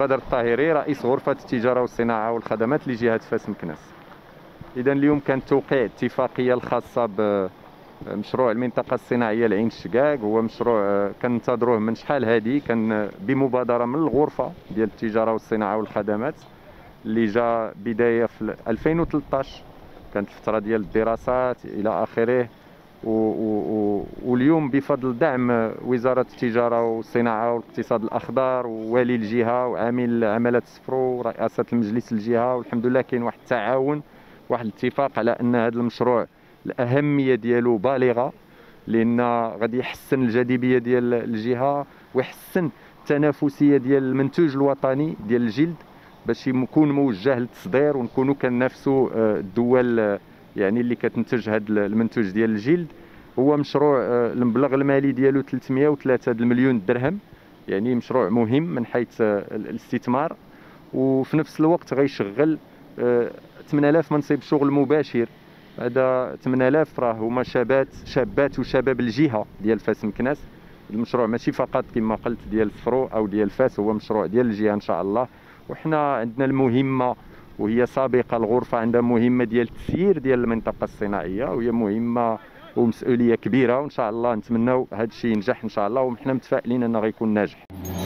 بدر الطاهري رئيس غرفة التجارة والصناعة والخدمات لجهة فاس مكناس. إذا اليوم كان توقيع اتفاقية الخاصة بمشروع المنطقة الصناعية العين الشقاق. هو مشروع كننتظروه من شحال هادي، كان بمبادرة من الغرفة ديال التجارة والصناعة والخدمات اللي جا بداية في 2013. كانت الفترة ديال الدراسات إلى آخره. واليوم بفضل دعم وزارة التجارة والصناعة والاقتصاد الأخضر ووالي الجهة وعامل عمالة السفرو ورئاسة المجلس الجهة، والحمد لله كاين واحد التعاون، واحد الاتفاق على أن هذا المشروع الأهمية ديالو بالغة، لأن غادي يحسن الجاذبية ديال الجهة ويحسن التنافسية ديال المنتوج الوطني ديال الجلد، باش يكون موجه للتصدير ونكونوا كننافسوا الدول يعني اللي كتنتج هذا المنتوج ديال الجلد. هو مشروع المبلغ المالي ديالو 303 مليون درهم، يعني مشروع مهم من حيث الاستثمار، وفي نفس الوقت غيشغل 8000 منصب شغل مباشر. هذا 8000 راه هما شابات وشباب الجهه ديال فاس مكناس. المشروع ماشي فقط كما قلت ديال الفرو او ديال فاس، هو مشروع ديال الجهه ان شاء الله. وحنا عندنا المهمه وهي سابقه، الغرفه عندها مهمه ديال التسيير ديال المنطقه الصناعيه، وهي مهمه ومسؤوليه كبيره، وان شاء الله نتمناو هذا الشيء ينجح ان شاء الله، وحنا متفائلين انه غيكون ناجح.